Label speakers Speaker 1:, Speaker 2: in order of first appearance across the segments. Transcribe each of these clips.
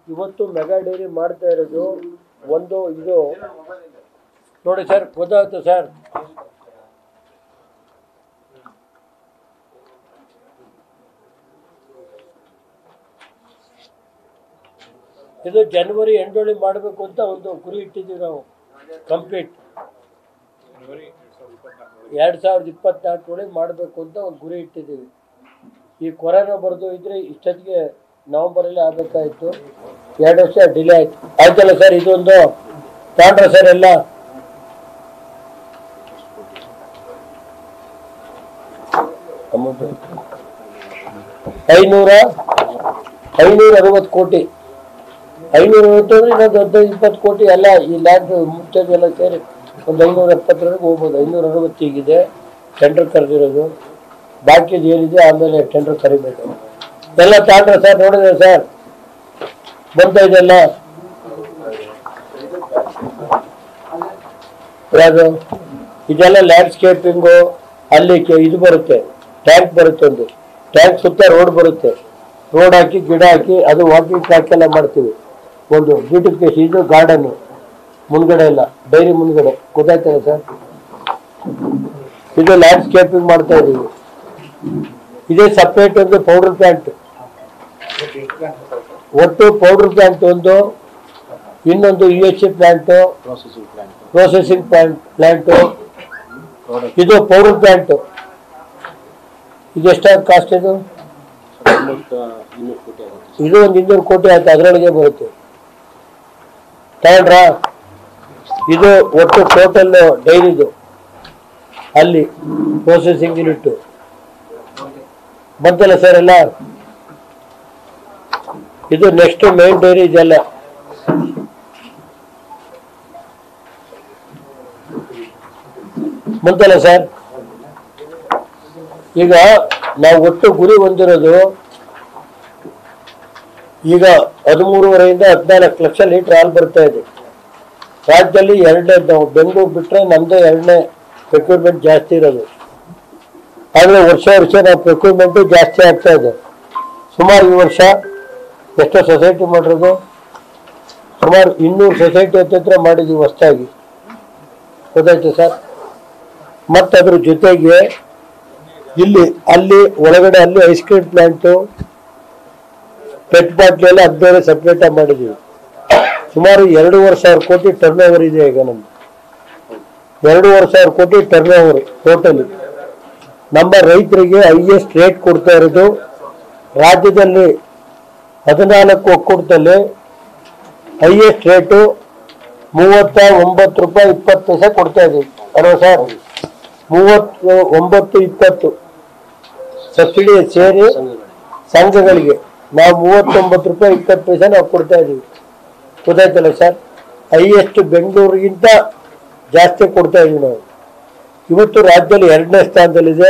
Speaker 1: ಇವತ್ತು mega dairy ಮಾಡ್ತಾ ಇರೋದು ಒಂದು ಇದು ನೋಡಿ ಸರ್, ಗೊತ್ತಾಗುತ್ತೆ ಸರ್. ಇದು ಜನವರಿ ಎಂಡೊಳಗೆ ಮಾಡಬೇಕು ಅಂತ ಒಂದು ಗುರಿ ಇಟ್ಟಿದ್ದೀವಿ ನಾವು. ಕಂಪ್ಲೀಟ್ 2024 ಮಾಡಬೇಕು ಅಂತ ಒಂದು ಗುರಿ ಇಟ್ಟಿದ್ದೀವಿ. ಈ ಕೊರೋನಾ ಬರೆದು ಇದ್ರೆ ಇಷ್ಟೊತ್ತಿಗೆ ನವೆಂಬರಲ್ಲಿ ಆಗಬೇಕಾಯಿತು. 2 ವರ್ಷ ಡಿಲೇ ಆಯ್ತು. ಆಯ್ತಲ್ಲ ಸರ್, ಇದೊಂದು ತಗೊಂಡ್ರ ಸರ್ ಎಲ್ಲ ಅಮೌಂಟ್ 560 ಕೋಟಿ. 560 ಅಂದ್ರೆ ಇನ್ನೊಂದು 15-20 ಕೋಟಿ ಎಲ್ಲ ಈ ಲ್ಯಾಂಡ್ ಮುಚ್ಚೋದೆಲ್ಲ ಸೇರಿ ಒಂದು 570 ಹೋಗ್ಬೋದು. 560 ಈಗಿದೆ ಟೆಂಡರ್ ಕರೆದಿರೋದು. ಬಾಕಿದು ಏನಿದೆ ಆಮೇಲೆ ಟೆಂಡರ್ ಕರಿಬೇಕು. ಎಲ್ಲ ತಗೊಂಡ್ರೆ ಸರ್, ನೋಡಿದ್ರೆ ಸರ್ ಬಂತ ಇದೆಲ್ಲ ಯಾವುದು ಇದೆಲ್ಲ ಲ್ಯಾಂಡ್ಸ್ಕೇಪಿಂಗು. ಅಲ್ಲಿ ಇದು ಬರುತ್ತೆ, ಟ್ಯಾಂಕ್ ಬರುತ್ತೆ, ಒಂದು ಟ್ಯಾಂಕ್ ಸುತ್ತ ರೋಡ್ ಬರುತ್ತೆ. ರೋಡ್ ಹಾಕಿ ಗಿಡ ಹಾಕಿ ಅದು ವಾಕಿಂಗ್ ಟ್ರ್ಯಾಕ್ ಎಲ್ಲ ಮಾಡ್ತೀವಿ. ಒಂದು ಬ್ಯೂಟಿಫಿಕೇಶನ್. ಇದು ಗಾರ್ಡನ್ನು ಮುಂದ್ಗಡೆ ಎಲ್ಲ ಡೈರಿ ಮುಂದ್ಗಡೆ, ಗೊತ್ತಾಯ್ತಲ್ಲ ಸರ್. ಇದು ಲ್ಯಾಂಡ್ಸ್ಕೇಪಿಂಗ್ ಮಾಡ್ತಾ ಇದೀವಿ. ಇದೇ ಸಪ್ರೇಟ್ ಒಂದು ಪೌಡರ್ ಪ್ಲಾಂಟ್, ಒಟ್ಟು ಪೌಡರ್ ಪ್ಲಾಂಟ್ ಒಂದು, ಇನ್ನೊಂದು UHC ಪ್ಲಾಂಟು, ಪ್ರೊಸೆಸಿಂಗ್ ಪ್ಲಾಂಟು. ಇದು ಪೌಡರ್ ಪ್ಲಾಂಟ್. ಇದು ಎಷ್ಟಾಗುತ್ತೆ ಕಾಸ್ಟ್? ಇದು ಒಂದು 200 ಕೋಟಿ ಆಯ್ತು, ಅದರೊಳಗೆ ಬರುತ್ತೆ. ತಗೊಂಡ್ರಾ? ಇದು ಒಟ್ಟು ಟೋಟಲ್ ಡೈರಿದು, ಅಲ್ಲಿ ಪ್ರೊಸೆಸಿಂಗ್ ಯೂನಿಟ್ ಬಂತಲ್ಲ ಸರ್ ಎಲ್ಲ. ಇದು ನೆಕ್ಸ್ಟ್ ಮೇನ್ ಡೈರಿ ಇದೆಲ್ಲ. ಬಂತಲ್ಲ ಸರ್. ಈಗ ನಾವು ಒಟ್ಟು ಗುರಿ ಹೊಂದಿರೋದು ಈಗ 13.5 14 ಲಕ್ಷ ಲೀಟರ್ ಹಾಲು ಬರ್ತಾ ಇದೆ. ರಾಜ್ಯದಲ್ಲಿ 2ನೇ, ನಾವು ಬೆಂಗಳೂರು ಬಿಟ್ಟರೆ ನಮ್ಮದೇ 2ನೇ ಪ್ರೊಕ್ಯೂರ್ಮೆಂಟ್ ಜಾಸ್ತಿ ಇರೋದು. ಆದರೆ ವರ್ಷ ನಾವು ಪ್ರೊಕ್ಯೂರ್ಮೆಂಟು ಜಾಸ್ತಿ ಆಗ್ತಾ ಇದೆ. ಸುಮಾರು ಈ ವರ್ಷ ಎಷ್ಟೋ ಸೊಸೈಟಿ ಮಾಡಿರೋದು, ಸುಮಾರು 200 ಸೊಸೈಟಿ ಹತ್ತಿರ ಮಾಡಿದ್ದೀವಿ ಹೊಸದಾಗಿ, ಗೊತ್ತಾಯ್ತು ಸರ್. ಮತ್ತು ಅದ್ರ ಜೊತೆಗೆ ಅಲ್ಲಿ ಒಳಗಡೆ ಅಲ್ಲಿ ice cream plant, pet bottle ಎಲ್ಲ ಅದು ಬೇರೆ ಸಪ್ರೇಟಾಗಿ ಮಾಡಿದ್ದೀವಿ. ಸುಮಾರು 2,500 ಕೋಟಿ ಟರ್ನ್ ಓವರ್ ಇದೆ ಈಗ ನಮ್ದು. 2,500 ಕೋಟಿ ಟರ್ನ್ ಓವರ್ ಟೋಟಲಿ. ನಮ್ಮ ರೈತರಿಗೆ ಹೈಯೆಸ್ಟ್ ರೇಟ್ ಕೊಡ್ತಾ ಇರೋದು ರಾಜ್ಯದಲ್ಲಿ 14 ಒಕ್ಕೂಟದಲ್ಲಿ ಹೈಯೆಸ್ಟ್ ರೇಟು 39 ರೂಪಾಯಿ 20 ಪೈಸೆ ಕೊಡ್ತಾ ಇದ್ದೀವಿ ಅಲ್ವಾ ಸರ್. 39-20 ಸಬ್ಸಿಡಿ ಸೇರಿ ಸಂಘಗಳಿಗೆ ನಾವು 39 ರೂಪಾಯಿ 20 ಪೈಸೆ ನಾವು ಕೊಡ್ತಾ ಇದ್ದೀವಿ, ಗೊತ್ತಾಯ್ತಲ್ಲ ಸರ್. ಹೈಯೆಸ್ಟ್ ಬೆಂಗಳೂರಿಗಿಂತ ಜಾಸ್ತಿ ಕೊಡ್ತಾ ಇದೀವಿ ನಾವು. ಇವತ್ತು ರಾಜ್ಯದಲ್ಲಿ 2ನೇ ಸ್ಥಾನದಲ್ಲಿದೆ.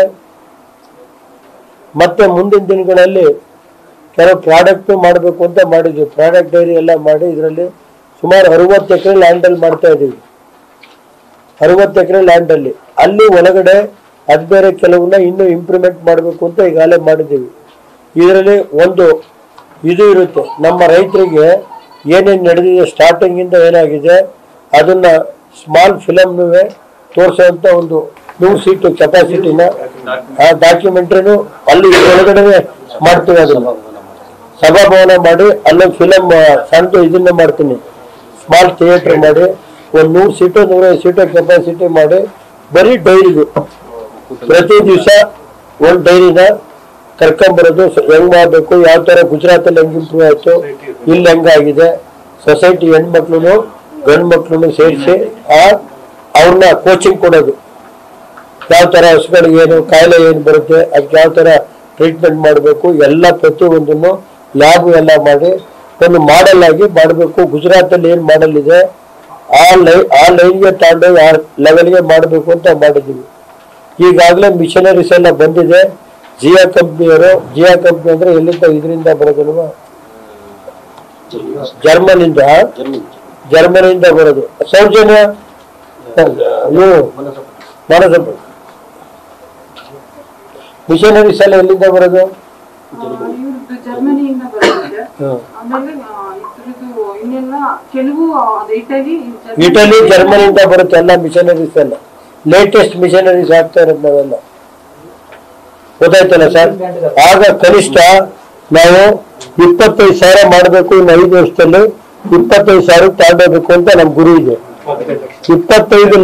Speaker 1: ಮತ್ತೆ ಮುಂದಿನ ದಿನಗಳಲ್ಲಿ ಕೆಲವು ಪ್ರಾಡಕ್ಟ್ ಮಾಡಬೇಕು ಅಂತ ಮಾಡಿದ್ವಿ. ಪ್ರಾಡಕ್ಟ್ ಡೈರಿ ಎಲ್ಲ ಮಾಡಿ ಇದರಲ್ಲಿ ಸುಮಾರು 60 ಎಕರೆ ಲ್ಯಾಂಡಲ್ಲಿ ಮಾಡ್ತಾ ಇದ್ದೀವಿ. 60 ಎಕರೆ ಲ್ಯಾಂಡಲ್ಲಿ ಅಲ್ಲಿ ಒಳಗಡೆ ಅದು ಬೇರೆ ಕೆಲವನ್ನ ಇನ್ನೂ ಇಂಪ್ರೂವ್ಮೆಂಟ್ ಮಾಡಬೇಕು ಅಂತ ಈಗಾಗಲೇ ಮಾಡಿದ್ದೀವಿ. ಇದರಲ್ಲಿ ಒಂದು ಇದು ಇರುತ್ತೆ, ನಮ್ಮ ರೈತರಿಗೆ ಏನೇನು ನಡೆದಿದೆ ಸ್ಟಾರ್ಟಿಂಗಿಂದ ಏನಾಗಿದೆ ಅದನ್ನು ಸ್ಮಾಲ್ ಫಿಲಮ್ನುವೆ ತೋರಿಸೋಂಥ ಒಂದು 100 ಸೀಟು ಕೆಪಾಸಿಟಿನ ಆ ಡಾಕ್ಯುಮೆಂಟ್ರಿನೂ ಅಲ್ಲಿ ಒಳಗಡೆ ಮಾಡ್ತೀವಿ. ಅದನ್ನು ಸಭಾಭವನ ಮಾಡಿ ಅಲ್ಲೊಂದು ಫಿಲಮ್ ಸಣ್ಣ ಇದನ್ನ ಮಾಡ್ತೀನಿ, ಸ್ಮಾಲ್ ಥಿಯೇಟರ್ ಮಾಡಿ ಒಂದು 100 ಸೀಟು 150 ಸೀಟು ಕೆಪಾಸಿಟಿ ಮಾಡಿ ಬರೀ ಡೈರಿದು ಪ್ರತಿ ದಿವಸ ಒಂದು ಡೈರಿನ ಕರ್ಕೊಂಬರೋದು. ಹೆಂಗ್ ಮಾಡಬೇಕು, ಯಾವ ಥರ ಗುಜರಾತಲ್ಲಿ ಹೆಂಗೆ ಇಂಪ್ರೂವ್ ಆಯಿತು, ಇಲ್ಲಿ ಹೆಂಗಾಗಿದೆ, ಸೊಸೈಟಿ ಹೆಣ್ಮಕ್ಳು ಗಂಡು ಮಕ್ಳನ್ನು ಸೇರಿಸಿ ಅವ್ರನ್ನ ಕೋಚಿಂಗ್ ಕೊಡೋದು. ಯಾವ ಥರ ಹಸುಗಳಿಗೆ ಏನು ಕಾಯಿಲೆ ಏನು ಬರುತ್ತೆ, ಅದಕ್ಕೆ ಯಾವ ಥರ ಟ್ರೀಟ್ಮೆಂಟ್ ಮಾಡಬೇಕು, ಎಲ್ಲ ಪ್ರತಿಯೊಂದನ್ನು ಲ್ಯಾಬ್ ಎಲ್ಲ ಮಾಡಿ ಒಂದು ಮಾಡೆಲ್ ಆಗಿ ಮಾಡಬೇಕು. ಗುಜರಾತಲ್ಲಿ ಏನು ಮಾಡೆಲ್ ಇದೆ ಆ ಲೈನ್ಗೆ ತಗೊಂಡು ಆ ಲೆವೆಲ್ಗೆ ಮಾಡಬೇಕು ಅಂತ ಮಾಡಿದ್ದೀವಿ. ಈಗಾಗಲೇ ಮಿಷನರೀಸ್ ಎಲ್ಲ ಬಂದಿದೆ. ಜಿಯಾ ಕಂಪ್ನಿಯವರು, ಜಿಯಾ ಕಂಪ್ನಿ ಅಂದರೆ ಎಲ್ಲಿಂದ ಇದರಿಂದ ಬರೋದಲ್ವಾ, ಜರ್ಮನಿಯಿಂದ ಬರೋದು. ಸೌಜನ್ಯ ಮಾಡೋದಪ್ಪ ಮಿಷನರೀಸ್ ಎಲ್ಲ ಎಲ್ಲಿಂದ ಬರೋದು? ಇಟಲಿ ಜರ್ಮನಿಯಿಂದ ಬರುತ್ತೆ ಎಲ್ಲ ಮಿಷನರೀಸ್ ಎಲ್ಲ ಲೇಟೆಸ್ಟ್ ಮಿಷನರೀಸ್ ಆಗ್ತಾ ಇರೋದು ನಾವೆಲ್ಲ ಗೊತ್ತಾಯ್ತಲ್ಲ ಸರ್. ಆಗ ಕನಿಷ್ಠ ನಾವು 25,000 ಮಾಡಬೇಕು, ಇನ್ನು 5 ವರ್ಷದಲ್ಲಿ 25,000 ತಗೊಂಡೋಗ್ಬೇಕು ಅಂತ ನಮ್ ಗುರಿ ಇದೆ. 25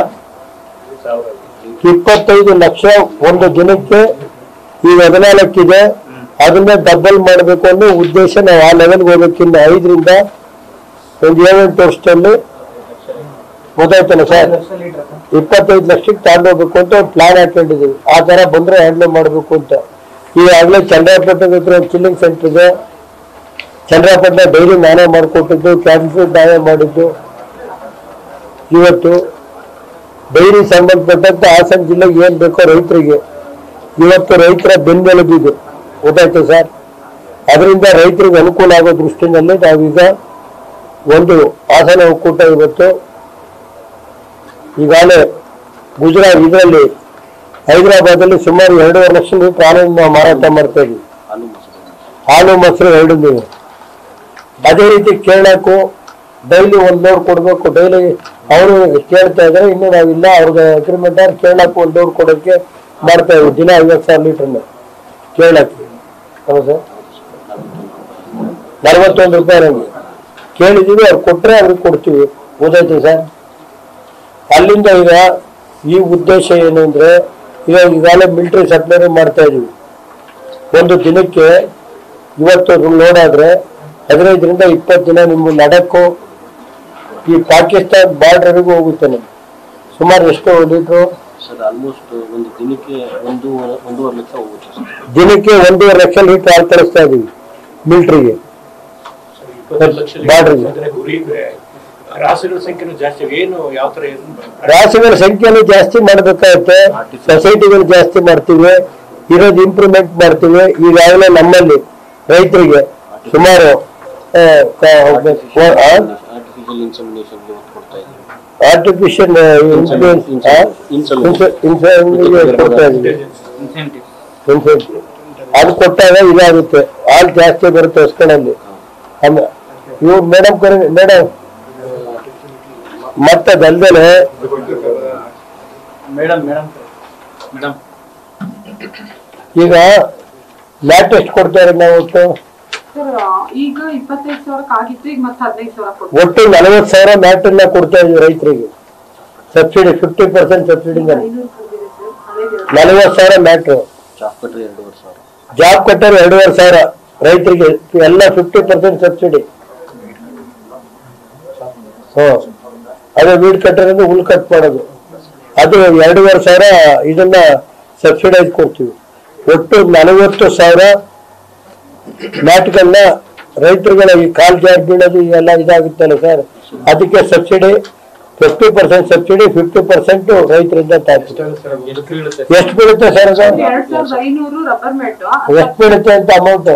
Speaker 1: ಲಕ್ಷ ಒಂದು ದಿನಕ್ಕೆ ಈಗ 14 ಇದೆ, ಅದನ್ನ ಡಬಲ್ ಮಾಡಬೇಕು ಅನ್ನೋ ಉದ್ದೇಶ. ನಾವು ಆ ಲೆವೆಲ್ಗೆ ಹೋಗ್ಬೇಕು. ಇನ್ನು 5ರಿಂದ ಒಂದು 7-8 ವರ್ಷದಲ್ಲಿ ಗೊತ್ತಾಯ್ತಲ್ಲ ಸರ್, 25 ಲಕ್ಷಕ್ಕೆ ತಗೊಂಡೋಗ್ಬೇಕು ಅಂತ ಒಂದು ಪ್ಲಾನ್ ಹಾಕೊಂಡಿದ್ದೀವಿ. ಆ ತರ ಬಂದ್ರೆ ಹ್ಯಾಂಡಲ್ ಮಾಡಬೇಕು ಅಂತ. ಈಗಾಗಲೇ ಚಂದ್ರಪಟ್ಟಣ ಹತ್ರ ಒಂದು ಚಿಲ್ಲಿಂಗ್ ಸೆಂಟರ್ ಇದೆ. ಚಂದ್ರಪಟ್ಟಣ ಡೈರಿ ನಾನೇ ಮಾಡಿಕೊಟ್ಟಿದ್ದು, ಕ್ಯಾನ್ಸರ್ ನಾನೇ ಮಾಡಿದ್ದು. ಇವತ್ತು ಡೈರಿ ಸಂಬಂಧಪಟ್ಟಂತೆ ಹಾಸನ ಜಿಲ್ಲೆಗೆ ಏನ್ ಬೇಕೋ ರೈತರಿಗೆ ಇವತ್ತು ರೈತರ ಬೆನ್ನೆಲುಬಿದೆ. ಗೊತ್ತಾಯ್ತು ಸರ್. ಅದರಿಂದ ರೈತರಿಗೆ ಅನುಕೂಲ ಆಗೋ ದೃಷ್ಟಿನಲ್ಲಿ ನಾವೀಗ ಒಂದು ಹಾಸನ ಒಕ್ಕೂಟ ಇವತ್ತು ಈಗಾಗಲೇ ಗುಜರಾತ್ ಇದರಲ್ಲಿ ಹೈದರಾಬಾದಲ್ಲಿ ಸುಮಾರು 2.5 ಲಕ್ಷ ಲೀಟರ್ ಹಾಲನ್ನು ನಾವು ಮಾರಾಟ ಮಾಡ್ತಾ ಇದ್ವಿ. ಹಾಲು ಮೊಸರು 2 ನೀವು. ಅದೇ ರೀತಿ ಕೇಳಕ್ಕೂ ಡೈಲಿ 1 ಲೋಡ್ ಕೊಡ್ಬೇಕು. ಡೈಲಿ ಅವರು ಕೇಳ್ತಾ ಇದ್ದಾರೆ, ಇನ್ನು ನಾವಿಲ್ಲ ಅವ್ರಿಗೆ ಅಗ್ರಿಮೆಂಟ್ ಆದ್ರೆ ಕೇಳಕ್ಕೂ 1 ಲೋಡ್ ಕೊಡೋಕ್ಕೆ ಮಾಡ್ತಾ ಇದ್ವಿ. ದಿನ 50,000 ಲೀಟರ್ನ ಕೇಳಕ್ಕೆ. ಹೌದು ಸರ್, 41 ರೂಪಾಯಿ ನಮಗೆ ಕೇಳಿದೀವಿ. ಅವ್ರು ಕೊಟ್ಟರೆ ಅವ್ರಿಗೆ ಕೊಡ್ತೀವಿ. ಗೊತ್ತಾಯ್ತು ಸರ್. ಅಲ್ಲಿಂದ ಈಗ ಈ ಉದ್ದೇಶ ಏನು ಅಂದ್ರೆ, ಈಗಾಗಲೇ ಮಿಲಿಟರಿ ಸಪ್ಲೈ ಮಾಡ್ತಾ ಇದೀವಿ. ಒಂದು ದಿನಕ್ಕೆ ಇವತ್ತು ಲೋಡ್ ಆದ್ರೆ 15ರಿಂದ 20 ದಿನ ನಿಮ್ಮ ನಡಕ್ಕೂ ಈ ಪಾಕಿಸ್ತಾನ ಬಾರ್ಡರ್ಗೂ ಹೋಗುತ್ತೆ. ನಮ್ಗೆ ಸುಮಾರು ಎಷ್ಟು ಲೀಟ್ರು
Speaker 2: ಆಲ್ಮೋಸ್ಟ್ ಒಂದು ದಿನಕ್ಕೆ 1.5 ಲಕ್ಷ ಹೋಗುತ್ತೆ.
Speaker 1: ದಿನಕ್ಕೆ 1.5 ಲಕ್ಷ ಲೀಟರ್ ಹಾಲು ಕಳಿಸ್ತಾ ಇದೀವಿ ಮಿಲಿಟರಿಗೆ ಬಾರ್ಡರ್ಗೆ.
Speaker 3: ರಾಸುಗಳ ಸಂಖ್ಯೆನೂ ಜಾಸ್ತಿ. ಏನು ಯಾವ ತರ
Speaker 1: ರಾಸುಗಳ ಸಂಖ್ಯೆನೂ ಜಾಸ್ತಿ ಮಾಡ್ಬೇಕಾಗುತ್ತೆ. ಸೊಸೈಟಿಗಳು ಜಾಸ್ತಿ ಮಾಡ್ತೀವಿ, ಇರೋದು ಇಂಪ್ರೂವ್ಮೆಂಟ್ ಮಾಡ್ತೀವಿ. ಈಗಾಗಲೇ ನಮ್ಮಲ್ಲಿ ರೈತರಿಗೆ ಸುಮಾರು ಆರ್ಟಿಫಿಷಿಯಲ್ ಅದು ಕೊಟ್ಟಾಗ ಇದಾಗುತ್ತೆ. ಹಾಲು ಜಾಸ್ತಿ ಬರುತ್ತೆ ಹೊಸ್ಕಳಲ್ಲಿ. ಇವ್ರು ಮೇಡಮ್ ಮತ್ತೆ ಅದಲ್ದೇನೆ ಈಗ ಲ್ಯಾಟ್ ಎಷ್ಟು ಕೊಡ್ತಾರೆ ನಾವು ಒಟ್ಟು 40,000 ಮ್ಯಾಟ್ ಅನ್ನ ಕೊಡ್ತಾ ಇದೀವಿ ರೈತರಿಗೆ. Subsidy 50% subsidy 40,000 mat. ಜಾಬ್ ಕಟ್ಟರ್ 2,500 ರೈತರಿಗೆ ಎಲ್ಲ 50% ಸಬ್ಸಿಡಿ. ಅದೇ ವೀಡ್ ಕಟ್ಟರ್ ಅಂದ್ರೆ ಹುಲ್ ಕಟ್ ಮಾಡೋದು, ಅದು 2,500 ಇದನ್ನ ಸಬ್ಸಿಡೈಸ್ ಕೊಡ್ತೀವಿ. ಒಟ್ಟು 40,000 ಮ್ಯಾಟ್ಗಳನ್ನ ರೈತರುಗಳ ಈ ಕಾಲ್ ಜಾರ್ ಬೀಳೋದು ಎಲ್ಲ ಇದಾಗುತ್ತಲ್ಲ ಸರ್, ಅದಕ್ಕೆ ಸಬ್ಸಿಡಿ 50% ಸಬ್ಸಿಡಿ, 50% ರೈತರಿಂದ ಎಷ್ಟು ಬೀಳುತ್ತೆ ಸರ್? ಅದು ಎಷ್ಟು ಬೀಳುತ್ತೆ ಅಂತ ಅಮೌಂಟ್?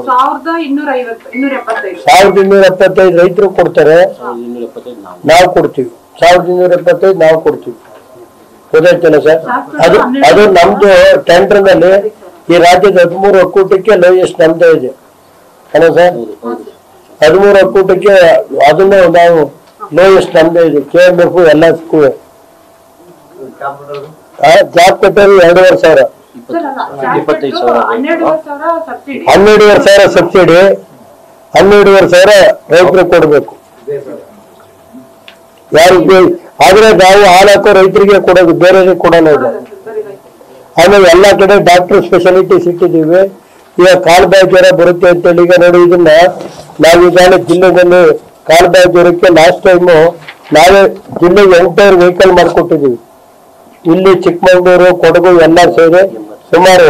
Speaker 1: 1,275 ರೈತರು ಕೊಡ್ತಾರೆ, ನಾವು ಕೊಡ್ತೀವಿ 1,275 ನಾವು ಕೊಡ್ತೀವಿ. ಗೊತ್ತಾಯ್ತಲ್ಲ ಸರ್. ಅದು ನಮ್ದು ಟೆಂಡರ್ ನಲ್ಲಿ ಈ ರಾಜ್ಯದ 13 ಒಕ್ಕೂಟಕ್ಕೆ ಲೋಯೆಸ್ಟ್ ನಮ್ದೇ ಇದೆ ಅಲ್ಲ ಸರ್. 13 ಒಕ್ಕೂಟಕ್ಕೆ ಅದನ್ನು ನಾವು ಲೋಯೆಸ್ಟ್ ನಮ್ದೇ ಇದೆ. KMF ಎಲ್ಲದಕ್ಕೂ ಜಾಬ್ ಕಟ್ಟೋದು 2,500. 12,500 ಸಬ್ಸಿಡಿ, 12,500 ರೈತರಿಗೆ ಕೊಡ್ಬೇಕು. ಯಾರಿಗೆ ಆದ್ರೆ ನಾವು ಹಾಲಾಕೋ ರೈತರಿಗೆ ಕೊಡೋದು, ಬೇರೆಯವ್ರಿಗೆ ಕೊಡೋಣ. ಆಮೇಲೆ ಎಲ್ಲಾ ಕಡೆ ಡಾಕ್ಟರ್ ಸ್ಪೆಷಾಲಿಟೀಸ್ ಇಟ್ಟಿದ್ದೀವಿ. ಈಗ ಕಾಲ್ಬಾಯಿ ಜ್ವರ ಬರುತ್ತೆ ಅಂತೇಳಿ ಈಗ ನೋಡಿ, ಇದನ್ನ ನಾವೀಗಾಗಲೇ ಜಿಲ್ಲೆಯಲ್ಲಿ ಕಾಲ್ಬಾಯಿ ಜ್ವರಕ್ಕೆ ಲಾಸ್ಟ್ ಟೈಮು ನಾವೇ ಜಿಲ್ಲೆಗೆ ಎಂಟೈರ್ ವೆಹಿಕಲ್ ಮಾಡಿಕೊಟ್ಟಿದ್ದೀವಿ. ಇಲ್ಲಿ ಚಿಕ್ಕಮಗಳೂರು, ಕೊಡಗು ಎಲ್ಲ ಸೇರಿ ಸುಮಾರು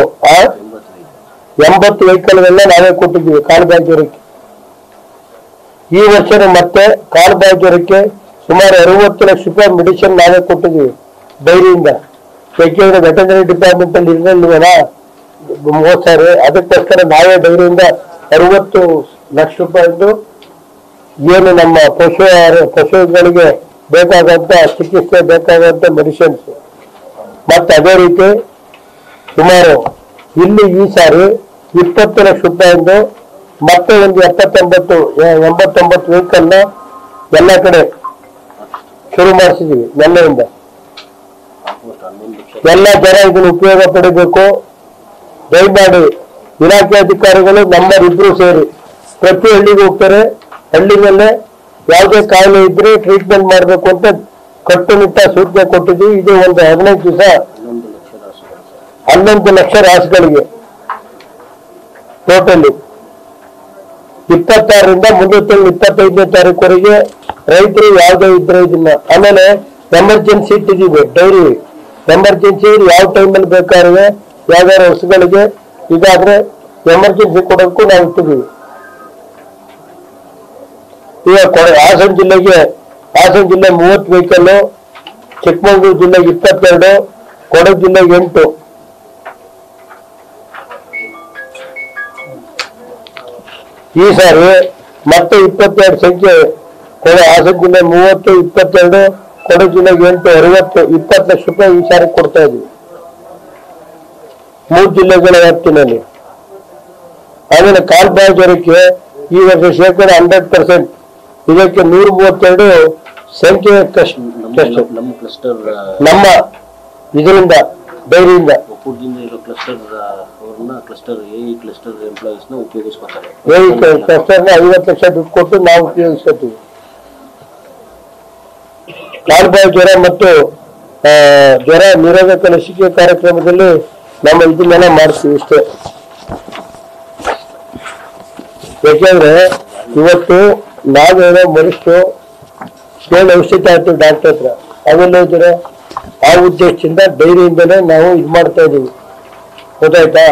Speaker 1: 80 ವೆಹಿಕಲ್ಗಳನ್ನ ನಾವೇ ಕೊಟ್ಟಿದ್ದೀವಿ ಕಾಲ್ಬಾಯಿ ಜ್ವರಕ್ಕೆ. ಈ ವರ್ಷ ಮತ್ತೆ ಕಾಲ್ಬಾಯಿ ಜ್ವರಕ್ಕೆ ಸುಮಾರು 60 ಲಕ್ಷ ರೂಪಾಯಿ ಮೆಡಿಸಿನ್ ನಾವೇ ಕೊಟ್ಟಿದ್ದೀವಿ ಡೈರಿಯಿಂದ. ಯಾಕೆಂದ್ರೆ ವೆಟರ್ನರಿ ಡಿಪಾರ್ಟ್ಮೆಂಟ್ ಅಲ್ಲಿ ಇರಲಿಲ್ವಲ್ಲ ಮೋಸಾರಿ, ಅದಕ್ಕೋಸ್ಕರ ನಾವೇ ಡೈರಿಯಿಂದ 60 ಲಕ್ಷ ರೂಪಾಯಿದ್ದು ಏನು ನಮ್ಮ ಪಶುಗಳಿಗೆ ಬೇಕಾದಂತ ಚಿಕಿತ್ಸೆ ಬೇಕಾದಂತ ಮೆಡಿಸಿನ್ಸ್. ಮತ್ತೆ ಅದೇ ರೀತಿ ಸುಮಾರು ಇಲ್ಲಿ ಈ ಸಾರಿ 20 ಲಕ್ಷ ರೂಪಾಯಿಂದ ಮತ್ತೆ ಒಂದು 89 ವೆಹಿಕಲ್ನ ಎಲ್ಲ ಕಡೆ ಶುರು ಮಾಡಿಸಿದೀವಿ ನೆನ್ನೆಯಿಂದ. ಎಲ್ಲ ಜನ ಇದನ್ನು ಉಪಯೋಗ ಪಡಿಬೇಕು. ದಯಮಾಡಿ ಇಲಾಖೆ ಅಧಿಕಾರಿಗಳು ನಮ್ಮರಿಬ್ರು ಸೇರಿ ಪ್ರತಿ ಹಳ್ಳಿಗೆ ಹೋಗ್ತಾರೆ. ಹಳ್ಳಿನಲ್ಲೇ ಯಾವುದೇ ಕಾಯಿಲೆ ಇದ್ರೆ ಟ್ರೀಟ್ಮೆಂಟ್ ಮಾಡಬೇಕು ಅಂತ ಕಟ್ಟುನಿಟ್ಟಾಗಿ ಸೂಚನೆ ಕೊಟ್ಟಿದ್ದೀವಿ. ಇದು ಒಂದು 15 ದಿವಸ 11 ಲಕ್ಷ ರಾಸುಗಳಿಗೆ ಟೋಟಲಿ 26ರಿಂದ ಮುಂದೆ ತಿಂಗಳು 25ನೇ ತಾರೀಕುವರೆಗೆ ರೈತರು ಯಾವುದೇ ಇದ್ರೆ ಇದನ್ನ. ಆಮೇಲೆ ಎಮರ್ಜೆನ್ಸಿ ಇಟ್ಟಿದ್ದೀವಿ ಡೈರಿ ಎಮರ್ಜೆನ್ಸಿ ಯಾವ ಟೈಮಲ್ಲಿ ಬೇಕಾದ್ರೆ ಯಾವ್ದಾದ್ರು ಹಸುಗಳಿಗೆ ಇದಾದ್ರೆ ಎಮರ್ಜೆನ್ಸಿ ಕೊಡೋಕ್ಕೂ ನಾವು ಇಟ್ಟಿದ್ದೀವಿ. ಈಗ ಹಾಸನ ಜಿಲ್ಲೆ 30 ವೆಹಿಕಲ್, ಚಿಕ್ಕಮಗಳೂರು ಜಿಲ್ಲೆಗೆ 22, ಕೊಡಗು ಜಿಲ್ಲೆಗೆ 8. ಈ ಸಾರಿ ಮತ್ತೆ 22 ಸಂಖ್ಯೆ. ಹಾಸನ ಜಿಲ್ಲೆ 30, 22, ಕೊಡಗು ಜಿಲ್ಲೆಗೆ 8, 60, 20 ಲಕ್ಷ ರೂಪಾಯಿ ಈ ಸಾರಿ ಕೊಡ್ತಾ ಇದ್ವಿ 3 ಜಿಲ್ಲೆಗಳ ವ್ಯಾಪ್ತಿನಲ್ಲಿ. ಆಮೇಲೆ ಕಾಲ್ಬಾಯಿ ಜ್ವರಕ್ಕೆ ಈ ವರ್ಷ ಶೇಕಡ 100%, ಇದಕ್ಕೆ 132 ಸಂಖ್ಯೆ ನಮ್ಮ ಇದರಿಂದ ಡೈರಿಯಿಂದ ಕ್ಲಸ್ಟರ್ನ 50 ಲಕ್ಷ ದುಡ್ಡು ಕೊಟ್ಟು ನಾವು ಉಪಯೋಗಿಸ್ಕೊತೀವಿ. ಕಾಲ್ಬಾಯಿ ಜ್ವರ ಮತ್ತು ಜ್ವರ ನಿರೋಧಕ ಲಸಿಕೆ ಕಾರ್ಯಕ್ರಮದಲ್ಲಿ ನಮ್ಮ ಇದನ್ನೆಲ್ಲ ಮಾಡ್ತೀವಿ ಇಷ್ಟೇ. ಯಾಕೆಂದ್ರೆ ಇವತ್ತು ನಾವೇನೋ ಮನುಷ್ಯರು ಕೇಳಿ ಔಷಧಿ ಆಯ್ತು ಡಾಕ್ಟರ್ ಹತ್ರ, ಅವೆಲ್ಲ ಇದ್ರೆ ಆ ಉದ್ದೇಶದಿಂದ ಡೈರಿಯಿಂದಲೇ ನಾವು ಇದು ಮಾಡ್ತಾ ಇದೀವಿ. ಗೊತ್ತಾಯ್ತಾ?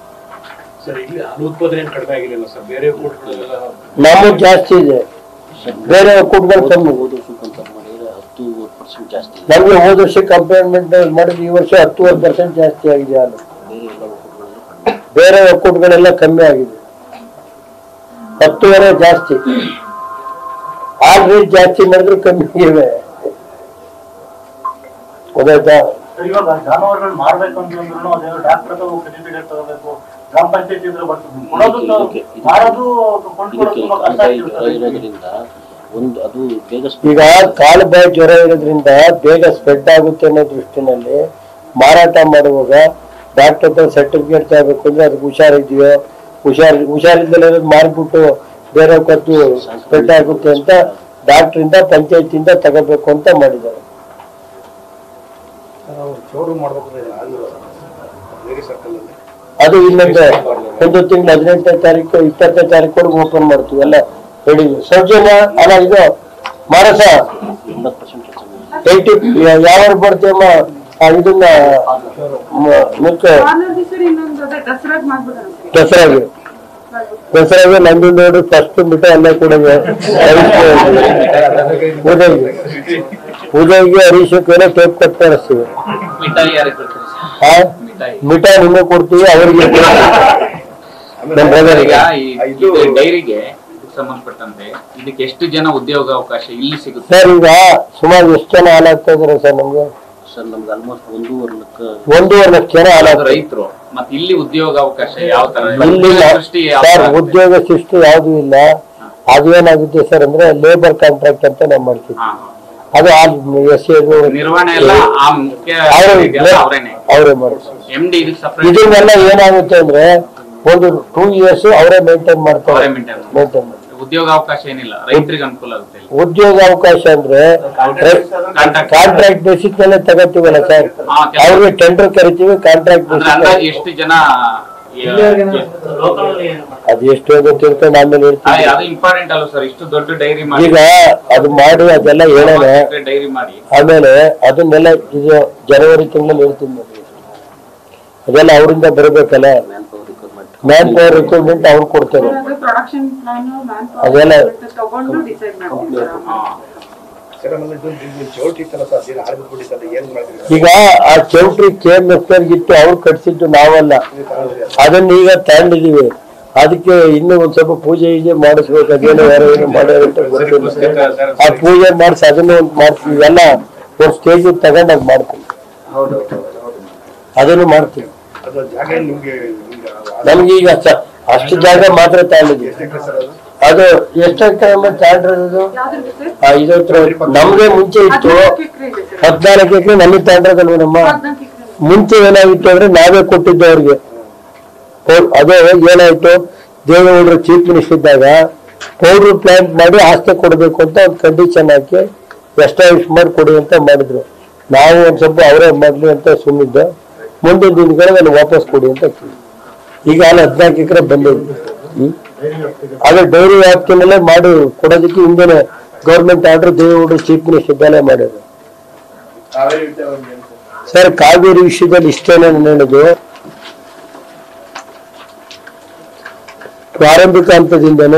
Speaker 1: ನಮಗೂ ಜಾಸ್ತಿ ಇದೆ, ಬೇರೆ ಒಕ್ಕೂಟಗಳು ಕಮ್ಮಿ. ನಮಗೆ ಹೋದ ವರ್ಷ ಕಂಪೇರ್ಮೆಂಟ್ ಮಾಡಿದ್ರೆ ಈ ವರ್ಷ 10% ಜಾಸ್ತಿ ಆಗಿದೆ ಹಾಲು. ಬೇರೆ ಒಕ್ಕೂಟಗಳೆಲ್ಲ ಕಮ್ಮಿ ಆಗಿದೆ, 10 ಜಾಸ್ತಿ. ಹಾಲ್ ರೇಟ್ ಜಾಸ್ತಿ ಮಾಡಿದ್ರೆ ಕಮ್ಮಿ ಇವೆ. ಗೊತ್ತಾಯ್ತಾ?
Speaker 4: ಇವಾಗ ಜಾನುವಾರುಗಳು ಮಾರ್ಬೇಕು ಅಂತಂದ್ರೂ ಅದೇನೋ ಡಾಕ್ಟರ್ ಸರ್ಟಿಫಿಕೇಟ್ ತಗೋಬೇಕು, ಗ್ರಾಮ ಪಂಚಾಯತಿ ಇದ್ರೆ ಬರ್ತದೆ, ಮಾರೋದು ಕೊಂಡ್ಕೊಳ್ಳೋದು ತುಂಬಾ ಕಷ್ಟ ಆಗಿರುತ್ತೆ.
Speaker 1: ಈಗ ಕಾಲುಬಾಯಿ ಜ್ವರ ಇರೋದ್ರಿಂದ ಬೇಗ ಸ್ಪ್ರೆಡ್ ಆಗುತ್ತೆ ಅನ್ನೋ ದೃಷ್ಟಿನಲ್ಲಿ ಮಾರಾಟ ಮಾಡುವಾಗ ಡಾಕ್ಟರ್ ಹತ್ರ ಸರ್ಟಿಫಿಕೇಟ್ ತಗೋಬೇಕು ಅಂದ್ರೆ ಅದಕ್ಕೆ ಹುಷಾರಿದೆಯೋ ಹುಷಾರಿದ್ದಲ್ಲ ಮಾರ್ಬಿಟ್ಟು ಬೇರೆ ಕೊಟ್ಟು ಸ್ಪ್ರೆಡ್ ಆಗುತ್ತೆ ಅಂತ ಡಾಕ್ಟರಿಂದ ಪಂಚಾಯತಿಯಿಂದ ತಗೋಬೇಕು ಅಂತ ಮಾಡಿದ್ದಾರೆ. ಅದು ಇನ್ನೊಂದು 1 ತಿಂಗಳು 18ನೇ ತಾರೀಕು 20ನೇ ತಾರೀಕು ಓಪನ್ ಮಾಡ್ತೀವಿ. ಎಲ್ಲ ರೆಡಿ. ಸೌಜನ್ಯ ಅಲ್ಲ ಇದು ಮಾನಸ 80 ಯಾವ ಬರ್ತೇಮ್ಮ ಇದನ್ನ ದಸರಾಗೆ ನಂಜುಂಡೋಡು ಫಸ್ಟ್ ಬಿಟ್ಟ ಎಲ್ಲ ಕೂಡ ಪೂಜೆಗೆ ಹರೀಶಕ್ಕೆ ಟೇಪ್ ಕಟ್ ಕಳಿಸ್ತೀವಿ. ಮಿಠಾಯಿ ನಿನ್ನೆ ಕೊಡ್ತೀವಿ ಅವರಿಗೆ.
Speaker 5: ಡೈರಿಗೆ ಸಂಬಂಧಪಟ್ಟಂತೆ ಇದಕ್ಕೆ ಎಷ್ಟು ಜನ ಉದ್ಯೋಗ ಅವಕಾಶ ಇಲ್ಲಿ ಸಿಗುತ್ತೆ
Speaker 1: ಸರ್? ಈಗ ಸುಮಾರು ಎಷ್ಟು ಜನ ಹಾಲಾಗ್ತಾ ಇದಾರೆ ಸರ್? ನಮ್ಗೆ
Speaker 2: ಸರ್ ನಮ್ಗೆ ಆಲ್ಮೋಸ್ಟ್
Speaker 1: 1.5 ಲಕ್ಷ ಜನ ಹಾಲಾಗ್ತಾರೆ
Speaker 5: ರೈತರು. ಮತ್ತೆ ಇಲ್ಲಿ ಉದ್ಯೋಗ ಅವಕಾಶ ಯಾವ ತರ?
Speaker 1: ಸರ್ ಉದ್ಯೋಗ ಸೃಷ್ಟಿ ಯಾವ್ದು ಇಲ್ಲ. ಅದೇನಾಗುತ್ತೆ ಸರ್ ಅಂದ್ರೆ ಲೇಬರ್ ಕಾಂಟ್ರಾಕ್ಟ್ ಅಂತ ನಾವು ಮಾಡ್ತೀವಿ. ಅದು
Speaker 5: ನಿರ್ವಹಣೆ ಎಲ್ಲ
Speaker 1: ಅವರೇ ಮಾಡ್ತಾರೆ. ಇದನ್ನೆಲ್ಲ ಏನಾಗುತ್ತೆ ಅಂದ್ರೆ ಒಂದು 2 ಇಯರ್ಸ್ ಅವರೇ ಮೇಂಟೈನ್ ಮಾಡ್ತಾರೆ.
Speaker 5: ಉದ್ಯೋಗ ಅವಕಾಶ ಏನಿಲ್ಲ, ರೈತರಿಗೆ ಅನುಕೂಲ ಆಗುತ್ತೆ.
Speaker 1: ಉದ್ಯೋಗ ಅವಕಾಶ ಅಂದ್ರೆ ಕಾಂಟ್ರಾಕ್ಟ್ ಬೇಸಿಸ್ ಮೇಲೆ ತಗೋತೀವಲ್ಲ ಸರ್, ಅವ್ರಿಗೆ ಟೆಂಡರ್ ಕರಿತೀವಿ. ಕಾಂಟ್ರಾಕ್ಟ್ ಬೇಸಿಸ್
Speaker 5: ಎಷ್ಟು ಜನ
Speaker 1: ಅದು ಎಷ್ಟು ತಿಳ್ಕೊಂಡು ಆಮೇಲೆ ಹೇಳ್ತೀವಿ.
Speaker 5: ಅದು ಇಂಪಾರ್ಟೆಂಟ್ ಅಲ್ಲ ಸರ್? ಇಷ್ಟು ದೊಡ್ಡ ಡೈರಿ
Speaker 1: ಈಗ ಅದು ಮಾಡಿ ಅದೆಲ್ಲ ಹೇಳೋಣ.
Speaker 5: ಡೈರಿ ಮಾಡಿ
Speaker 1: ಆಮೇಲೆ ಅದನ್ನೆಲ್ಲ ಇದು ಜನವರಿ ತಿಂಗಳಲ್ಲಿ ಹೇಳ್ತೀನಿ. ಅದೆಲ್ಲ ಅವರಿಂದ ಬರಬೇಕಲ್ಲ, ಮ್ಯಾನ್ ಪವರ್ ರಿಕ್ರೂಟ್ಮೆಂಟ್ ಅವ್ರು ಕೊಡ್ತಾರೆ. ಅದೆಲ್ಲ ಈಗ ಆ ಚೌಟ್ರಿ KMF ಇಟ್ಟು ಅವ್ರು ಕಟ್ಸಿದ್ದು ನಾವಲ್ಲ, ಅದನ್ನ ಈಗ ತಗೊಂಡಿದೀವಿ. ಅದಕ್ಕೆ ಇನ್ನೂ ಒಂದ್ ಸ್ವಲ್ಪ ಪೂಜೆ ಮಾಡಿಸ್ಬೇಕು. ಅದೇನೋ ಯಾರೋ ಏನೋ ಮಾಡ್ಯಾರ ಅಂತ ಗೊತ್ತಿಲ್ಲ. ಆ ಪೂಜೆ ಮಾಡಿಸಿ ಅದನ್ನ ಒಂದು ಮಾಡ್ತೀವಿ. ಎಲ್ಲ ಒಂದು ಸ್ಟೇಜ್ ತಗೊಂಡಾಗ ಮಾಡ್ತೀವಿ, ಅದನ್ನು ಮಾಡ್ತೀವಿ. ನಮ್ಗೆ ಈಗ ಅಷ್ಟು ಜಾಗ ಮಾತ್ರ ತಗೊಂಡಿದ್ವಿ. ಅದು ಎಷ್ಟು ಎಕರೆ ತಗೊಂಡಿರೋದು? ನಮ್ಗೆ ಮುಂಚೆ ಇತ್ತು 14 ಎಕರೆ ನಮಗೆ ತಗೊಂಡ್ರದಲ್ವ ನಮ್ಮ. ಮುಂಚೆ ಏನಾಗಿತ್ತು ಅಂದ್ರೆ ನಾವೇ ಕೊಟ್ಟಿದ್ದು ಅವ್ರಿಗೆ. ಅದೇ ಏನಾಯ್ತು, ದೇವೇಗೌಡರು ಚೀಫ್ ಮಿನಿಸ್ಟರ್ ಇದ್ದಾಗ ಪೌಡರ್ ಪ್ಲಾಂಟ್ ಮಾಡಿ ಆಸ್ತಿ ಕೊಡಬೇಕು ಅಂತ ಒಂದು ಕಂಡೀಷನ್ ಹಾಕಿ ಎಸ್ಟಾಬ್ಲಿಷ್ ಮಾಡಿ ಕೊಡಿ ಅಂತ ಮಾಡಿದ್ರು. ನಾವು ಒಂದ್ ಸ್ವಲ್ಪ ಅವರೇ ಮಾಡ್ಲಿ ಅಂತ ಸುಮ್ಮಿದ್ದ. ಮುಂದಿನ ದಿನಗಳಲ್ಲಿ ಅಲ್ಲಿ ವಾಪಸ್ ಕೊಡಿ ಅಂತ. ಈಗ ಅಲ್ಲಿ 14 ಎಕರೆ ಬಂದಿದೆ. ಅದೇ ಡೈರಿ ವ್ಯಾಪ್ತಿನಲ್ಲೇ ಮಾಡಿ ಕೊಡೋದಕ್ಕೆ ಹಿಂದೆ ಗೌರ್ಮೆಂಟ್ ಆರ್ಡರ್ ದೇವೇಗೌಡರು ಚೀಫ್ ಮಿನಿಸ್ಟರ್ ಇದ್ದಾನೆ ಮಾಡಿದ್ರು. ಸರ್, ಕಾವೇರಿ ವಿಷಯದಲ್ಲಿ ಇಷ್ಟೇನೆ ಹೇಳುದು. ಪ್ರಾರಂಭಿಕ ಹಂತದಿಂದನೇ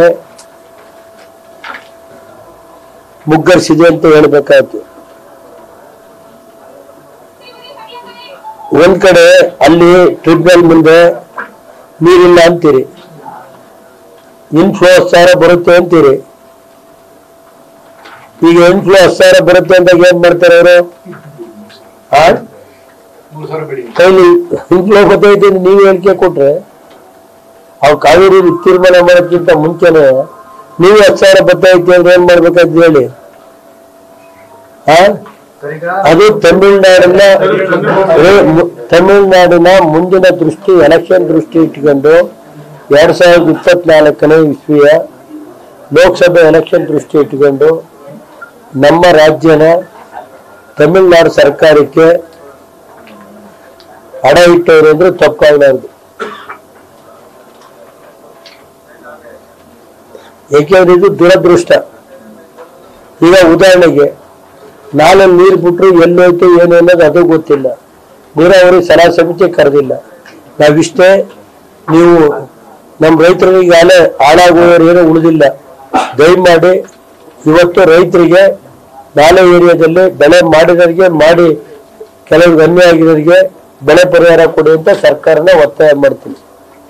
Speaker 1: ಮುಗ್ಗರಿಸಿದೆ ಅಂತ ಹೇಳ್ಬೇಕಾಯ್ತು. ಒಂದ್ ಕಡೆ ಅಲ್ಲಿ ಟ್ರಿಬ್ಯುನಲ್ ಮುಂದೆ ನೀರಿಲ್ಲ ಅಂತೀರಿ, ಇನ್ಫ್ಲೋ 10,000 ಬರುತ್ತೆ ಅಂತೀರಿ. ಈಗ ಇನ್ಫ್ಲೋ 10,000 ಬರುತ್ತೆ ಅಂದಾಗ ಏನ್ ಮಾಡ್ತಾರೆ ಅವರು? ಕೈಲಿ ಇನ್ಫ್ಲೋ ಗೊತ್ತೈತಿ ನೀವು ಹೇಳಿಕೆ ಕೊಟ್ರೆ ಅವ್ರು ಕಾವೇರಿ ತೀರ್ಮಾನ ಮಾಡೋಕ್ಕಿಂತ ಮುಂಚೆನೆ ನೀವು 10,000 ಬತ್ತೈತಿ ಅಂದ್ರೆ ಏನ್ ಮಾಡ್ಬೇಕಾಯ್ತು ಹೇಳಿ? ಅದು ತಮಿಳುನಾಡಿನ ಮುಂದಿನ ದೃಷ್ಟಿ, ಎಲೆಕ್ಷನ್ ದೃಷ್ಟಿ ಇಟ್ಕೊಂಡು 2024ನೇ ಇಸ್ವಿಯ ಲೋಕಸಭೆ ಎಲೆಕ್ಷನ್ ದೃಷ್ಟಿ ಇಟ್ಕೊಂಡು ನಮ್ಮ ರಾಜ್ಯನ ತಮಿಳುನಾಡು ಸರ್ಕಾರಕ್ಕೆ ಅಡ ಇಟ್ಟವರು ಅಂದ್ರೆ ತಪ್ಪಾಗಲಾರದು. ಏಕೆಂದ್ರೆ ಇದು ದುರದೃಷ್ಟ. ಈಗ ಉದಾಹರಣೆಗೆ ನಾಳೆ ನೀರು ಬಿಟ್ರು ಎಲ್ಲೋಯ್ತು ಏನು ಅನ್ನೋದು ಅದು ಗೊತ್ತಿಲ್ಲ. ನೀರಾವರಿ ಸಲಹಾ ಸಮಿತಿ ಕರೆದಿಲ್ಲ. ನಾವಿಷ್ಟೇ, ನೀವು ನಮ್ಮ ರೈತರಿಗೆ ಅಲೆ ಹಾಳಾಗುವವರು ಏನೂ ಉಳಿದಿಲ್ಲ. ದಯಮಾಡಿ ಇವತ್ತು ರೈತರಿಗೆ ನಾಲೆ ಏರಿಯಾದಲ್ಲಿ ಬೆಳೆ ಮಾಡಿದವರಿಗೆ ಮಾಡಿ, ಕೆಲವ್ರಿಗೆ ಅನ್ಯಾಯ ಆಗಿರೋರಿಗೆ ಬೆಳೆ ಪರಿಹಾರ ಕೊಡಿ ಅಂತ ಸರ್ಕಾರನ ಒತ್ತಾಯ ಮಾಡ್ತೀನಿ.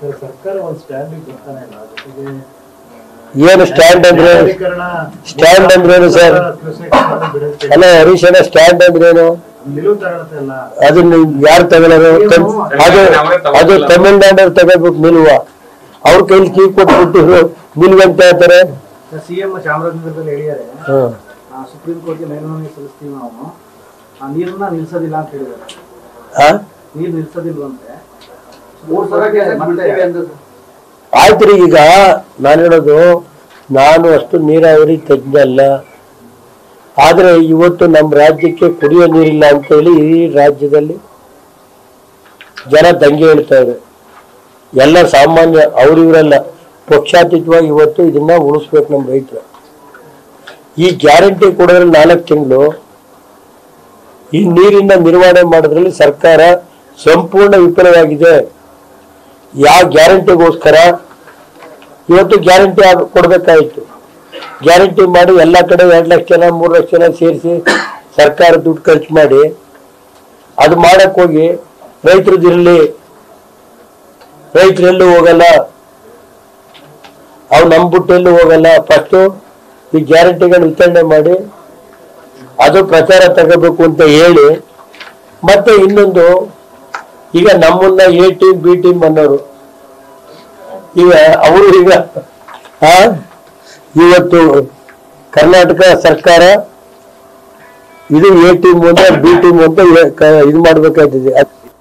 Speaker 1: ಏನು ಸ್ಟ್ಯಾಂಡ್ ಅಂದ್ರೆ? ಸ್ಟ್ಯಾಂಡ್ ಅಂದ್ರೇನು ಸರ್? ಅಲ್ಲ ಹರೀಶನ, ಸ್ಟ್ಯಾಂಡ್ ಅಂದ್ರೇನು? ಅದನ್ನ ಯಾರು ತಗೊಳ್ಳೋರು? ಅದು ತಮಿಳ್ನಾಡವ್ರು ತಗೋಬೇಕು ನಿಲ್ವ. ಅವ್ರ ಕೈಲಿ ಕೀ ಕೊಟ್ಬಿಟ್ಟು ನಿಲ್ವಂತ ಹೇಳ್ತಾರೆ.
Speaker 4: ಸಿಎಂ ಚಾಮರಾಜನಗರದಲ್ಲಿ ಹೇಳಿದ್ದಾರೆ, ಸುಪ್ರೀಂ ಕೋರ್ಟ್ಗೆ ಮೇಲ್ಮನವಿ ಸಲ್ಲಿಸ್ತೀವಿ, ನಾವು ಆ ನೀರನ್ನ ನಿಲ್ಸೋದಿಲ್ಲ ಅಂತ ಹೇಳಿದ್ದಾರೆ. ನೀರು ನಿಲ್ಸೋದಿಲ್ವಂತೆ.
Speaker 1: ಆಯ್ತ್ರಿ. ಈಗ ನಾನು ಹೇಳೋದು, ನಾನು ಅಷ್ಟು ನೀರಾವರಿ ತಜ್ಞ ಅಲ್ಲ. ಆದ್ರೆ ಇವತ್ತು ನಮ್ಮ ರಾಜ್ಯಕ್ಕೆ ಕುಡಿಯೋ ನೀರಿಲ್ಲ ಅಂತ ಹೇಳಿ ಈ ರಾಜ್ಯದಲ್ಲಿ ಜನ ದಂಗೆ ಹೇಳ್ತಾರೆ. ಎಲ್ಲ ಸಾಮಾನ್ಯ ಅವ್ರಿವರಲ್ಲ, ಪಕ್ಷಾತೀತವಾಗಿ ಇವತ್ತು ಇದನ್ನ ಉಳಿಸ್ಬೇಕು ನಮ್ಮ ರೈತರು. ಈ ಗ್ಯಾರಂಟಿ ಕೊಡೋದ್ರೆ 4 ತಿಂಗಳು ಈ ನೀರಿನ ನಿರ್ವಹಣೆ ಮಾಡೋದ್ರಲ್ಲಿ ಸರ್ಕಾರ ಸಂಪೂರ್ಣ ವಿಫಲವಾಗಿದೆ. ಯಾವ ಗ್ಯಾರಂಟಿಗೋಸ್ಕರ ಇವತ್ತು ಗ್ಯಾರಂಟಿ ಕೊಡ್ಬೇಕಾಯ್ತು. ಗ್ಯಾರಂಟಿ ಮಾಡಿ ಎಲ್ಲ ಕಡೆ 2 ಲಕ್ಷ ಜನ 3 ಲಕ್ಷ ಜನ ಸೇರಿಸಿ ಸರ್ಕಾರ ದುಡ್ಡು ಖರ್ಚು ಮಾಡಿ ಅದು ಮಾಡಕ್ ಹೋಗಿ ರೈತರದಿರಲಿ, ರೈತರೆಲ್ಲೂ ಹೋಗಲ್ಲ, ಅವು ನಂಬಿಟ್ಟೆಲ್ಲೂ ಹೋಗಲ್ಲ. ಫಸ್ಟು ಈ ಗ್ಯಾರಂಟಿಗಳನ್ನ ವಿತರಣೆ ಮಾಡಿ ಅದು ಪ್ರಚಾರ ತಗೋಬೇಕು ಅಂತ ಹೇಳಿ, ಮತ್ತೆ ಇನ್ನೊಂದು, ಈಗ ನಮ್ಮನ್ನ ಎ ಟೀಮ್ ಬಿ ಟೀಮ್ ಅನ್ನೋರು, ಈಗ ಅವರು ಈಗ ಇವತ್ತು ಕರ್ನಾಟಕ ಸರ್ಕಾರ ಇದು ಎ ಟೀಮ್ ಅಂತ ಬಿ ಟೀಮ್ ಅಂತ ಇದು ಮಾಡ್ಬೇಕಾಗ್ತದೆ.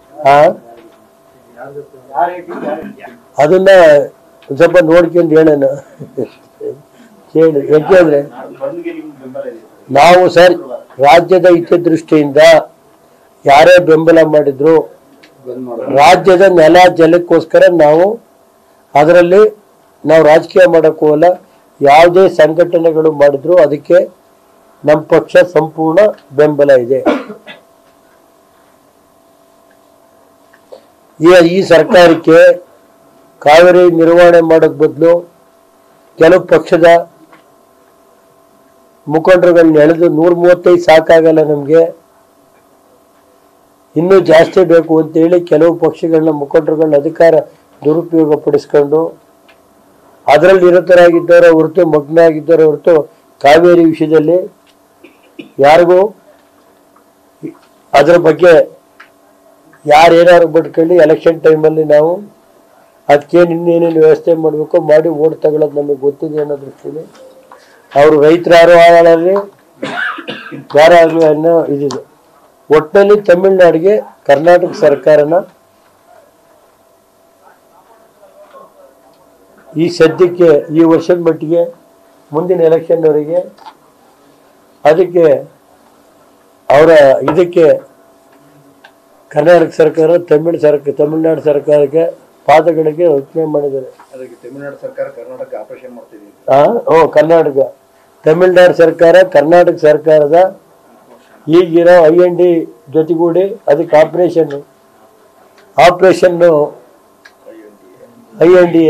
Speaker 1: ಅದನ್ನ ಸ್ವಲ್ಪ ನೋಡ್ಕೊಂಡು ಹೇಳೋಣ ಕೇಳಿ. ಯಾಕೆಂದ್ರೆ ನಾವು ಸರ್ ರಾಜ್ಯದ ಹಿತದೃಷ್ಟಿಯಿಂದ ಯಾರೇ ಬೆಂಬಲ ಮಾಡಿದ್ರು ರಾಜ್ಯದ ನೆಲ ಜಲಕ್ಕೋಸ್ಕರ ಅದರಲ್ಲಿ ನಾವು ರಾಜಕೀಯ ಮಾಡಕ್ ಹೋಗಲ್ಲ. ಯಾವುದೇ ಸಂಘಟನೆಗಳು ಮಾಡಿದ್ರು ಅದಕ್ಕೆ ನಮ್ಮ ಪಕ್ಷ ಸಂಪೂರ್ಣ ಬೆಂಬಲ ಇದೆ. ಈ ಸರ್ಕಾರಕ್ಕೆ ಕಾವೇರಿ ನಿರ್ವಹಣೆ ಮಾಡೋದ್ ಬದಲು ಕೆಲವು ಪಕ್ಷದ ಮುಖಂಡರುಗಳನ್ನ ಎಳೆದು 135 ಸಾಕಾಗಲ್ಲ, ನಮ್ಗೆ ಇನ್ನೂ ಜಾಸ್ತಿ ಬೇಕು ಅಂತೇಳಿ ಕೆಲವು ಪಕ್ಷಗಳನ್ನ ಮುಖಂಡರುಗಳನ್ನ ಅಧಿಕಾರ ದುರುಪಯೋಗ ಪಡಿಸ್ಕೊಂಡು ಅದರಲ್ಲಿ ನಿರತರಾಗಿದ್ದವರ ಹೊರತು, ಮಗ್ನ ಆಗಿದ್ದವರ ಹೊರತು ಕಾವೇರಿ ವಿಷಯದಲ್ಲಿ ಯಾರಿಗೂ ಅದರ ಬಗ್ಗೆ ಯಾರೇನಾದ್ರು ಬಡ್ಕೊಳ್ಳಿ. ಎಲೆಕ್ಷನ್ ಟೈಮಲ್ಲಿ ನಾವು ಅದಕ್ಕೇನು ಇನ್ನೇನೇನು ವ್ಯವಸ್ಥೆ ಮಾಡಬೇಕು ಮಾಡಿ ಓಟ್ ತಗೊಳ್ಳೋದು ನಮಗೆ ಗೊತ್ತಿದೆ ಅನ್ನೋ ದೃಷ್ಟಿನೇ ಅವರು ರೈತರು ಯಾರು ಹಾಳಾಗಲಿ ಯಾರಾಗಲಿ ಅನ್ನೋ ಇದಿದೆ. ಒಟ್ಟಿನಲ್ಲಿ ತಮಿಳ್ನಾಡಿಗೆ ಕರ್ನಾಟಕ ಸರ್ಕಾರನ ಈ ಸದ್ಯಕ್ಕೆ ಈ ವರ್ಷದ ಮಟ್ಟಿಗೆ ಮುಂದಿನ ಎಲೆಕ್ಷನ್ವರೆಗೆ ಅದಕ್ಕೆ ಅವರ ಇದಕ್ಕೆ ಕರ್ನಾಟಕ ಸರ್ಕಾರ ತಮಿಳ್ನಾಡು ಸರ್ಕಾರಕ್ಕೆ ಪಾದಗಳಿಗೆ ರಚನೆ ಮಾಡಿದ್ದಾರೆ.
Speaker 6: ಅದಕ್ಕೆ ತಮಿಳ್ನಾಡು ಸರ್ಕಾರ ಕರ್ನಾಟಕ ಆಪರೇಷನ್ ಮಾಡ್ತಿದ್ದೀವಿ.
Speaker 1: ಕರ್ನಾಟಕ ತಮಿಳ್ನಾಡು ಸರ್ಕಾರ ಕರ್ನಾಟಕ ಸರ್ಕಾರದ ಈಗಿರೋ IND ಜೊತೆಗೂಡಿ ಅದಕ್ಕೆ ಆಪರೇಷನ್ನು INDA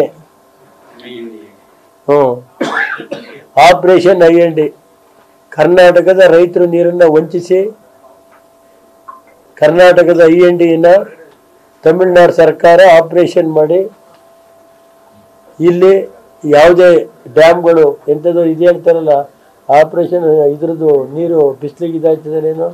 Speaker 1: ಆಪರೇಷನ್ IND ಕರ್ನಾಟಕದ ರೈತರು ನೀರನ್ನ ವಂಚಿಸಿ ಕರ್ನಾಟಕದ INDನ ತಮಿಳ್ನಾಡು ಸರ್ಕಾರ ಆಪರೇಷನ್ ಮಾಡಿ ಇಲ್ಲಿ ಯಾವುದೇ ಡ್ಯಾಮ್ಗಳು ಎಂಥದ್ದು ಇದು ಹೇಳ್ತಾರಲ್ಲ ಆಪರೇಷನ್ ಇದ್ರದ್ದು ನೀರು ಬಿಸಿಲಿಗೆ ಇದಾಯ್ತದೇನೇನು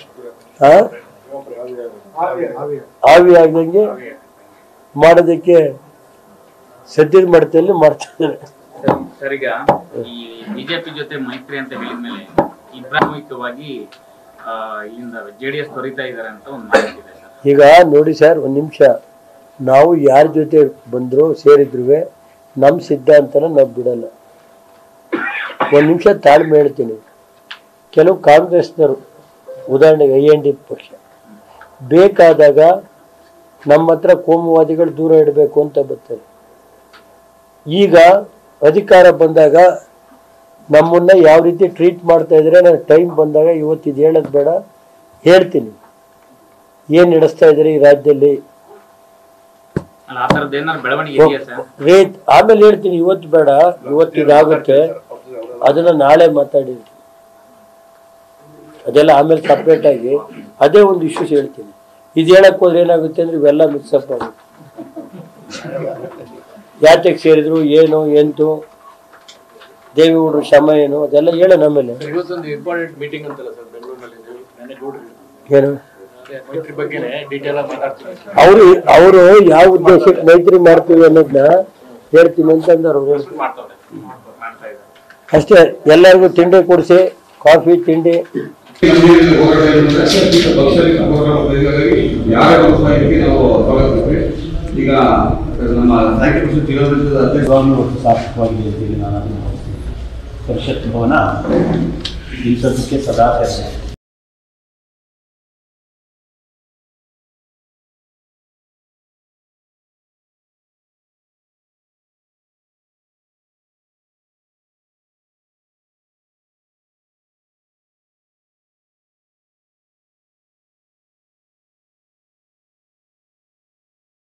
Speaker 1: ಆವಿ ಆಗ್ದಂಗೆ ಮಾಡೋದಕ್ಕೆ ಸದ್ಯದ ಮಟ್ಟದಲ್ಲಿ ಮಾಡ್ತಿದ್ದಾರೆ.
Speaker 5: ಸರ್, ಈಗ ಈ ಬಿಜೆಪಿ ಜೊತೆ ಮೈತ್ರಿ ಅಂತ ಹೇಳಿದ್ಮೇಲೆ ಪ್ರಾಥಮಿಕವಾಗಿ ಇಲ್ಲಿಂದ JDS ತೊರಿತಾ ಇದ್ದಾರೆ ಅಂತ ಒಂದು ಮಾಹಿತಿ ಇದೆ ಸರ್.
Speaker 1: ಈಗ ನೋಡಿ ಸರ್, ಒಂದು ನಿಮಿಷ, ನಾವು ಯಾರ ಜೊತೆ ಬಂದ್ರು ಸೇರಿದ್ರು ನಮ್ಮ ಸಿದ್ಧಾಂತನ ನಾವು ಬಿಡಲ್ಲ. ಒಂದು ನಿಮಿಷ ತಾಳ್ಮೆ ಹೇಳ್ತೀನಿ. ಕೆಲವು ಕಾಂಗ್ರೆಸ್ನವರು ಉದಾಹರಣೆಗೆ IND ಪಕ್ಷ ಬೇಕಾದಾಗ ನಮ್ಮ ಹತ್ರ ಕೋಮುವಾದಿಗಳು ದೂರ ಇಡಬೇಕು ಅಂತ ಬರ್ತಾರೆ. ಈಗ ಅಧಿಕಾರ ಬಂದಾಗ ನಮ್ಮನ್ನ ಯಾವ ರೀತಿ ಟ್ರೀಟ್ ಮಾಡ್ತಾ ಇದ್ರೆ ನಾನು ಟೈಮ್ ಬಂದಾಗ ಇವತ್ತಿದು ಹೇಳೋದು ಬೇಡ, ಹೇಳ್ತೀನಿ ಏನು ನಡೆಸ್ತಾ ಇದ್ದಾರೆ ಈ ರಾಜ್ಯದಲ್ಲಿ. ಆಮೇಲೆ ಹೇಳ್ತೀನಿ, ಇವತ್ತು ಬೇಡ, ಇವತ್ತಿದಾಗುತ್ತೆ, ಅದನ್ನ ನಾಳೆ ಮಾತಾಡಿದ್ವಿ, ಅದೆಲ್ಲ ಆಮೇಲೆ ಸಪ್ರೇಟ್ ಆಗಿ ಅದೇ ಒಂದು ಇಶ್ಯೂಸ್ ಹೇಳ್ತೀನಿ. ಇದು ಹೇಳಕ್ ಹೋದ್ರೆ ಏನಾಗುತ್ತೆ ಅಂದ್ರೆ ಇವೆಲ್ಲ ಮಿಕ್ಸಪ್ ಆಗುತ್ತೆ. ಯಾತಕ್ಕೆ ಸೇರಿದ್ರು, ಏನು ಎಂತು, ದೇವೇಗೌಡರು ಶ್ರಮ ಏನು, ಅದೆಲ್ಲ ಹೇಳೋಣ ಆಮೇಲೆ.
Speaker 3: ಇವತ್ತೊಂದು ಇಂಪಾರ್ಟೆಂಟ್ ಮೀಟಿಂಗ್ ಅಂತಲ್ಲ ಸರ್ ಬೆಂಗಳೂರಿನಲ್ಲಿ,
Speaker 1: ಏನು
Speaker 3: ಮೈತ್ರಿ ಬಗ್ಗೆನೇ ಡೀಟೇಲ್ ಆಗಿ ಮಾತಾಡ್ತೀವಿ.
Speaker 1: ಅವರು ಯಾವ ಉದ್ದೇಶಕ್ಕೆ ಮೈತ್ರಿ ಮಾಡ್ತೀವಿ ಅನ್ನೋದನ್ನ ಹೇಳ್ತೀನಿ ಅಂತಂದ್ರೆ ಅವ್ರು ಅಷ್ಟೇ. ಎಲ್ಲರಿಗೂ ತಿಂಡಿ ಕೊಡಿಸಿ, ಕಾಫಿ ತಿಂಡಿ.
Speaker 7: ಈಗ ನಮ್ಮ ಸಾರ್ಥಕವಾಗಿದೆ ಅಂತೇಳಿ ನಾನು ಪರಿಷತ್ ಭವನ ನಿಲ್ಲಿಸೋದಕ್ಕೆ ಸದಾ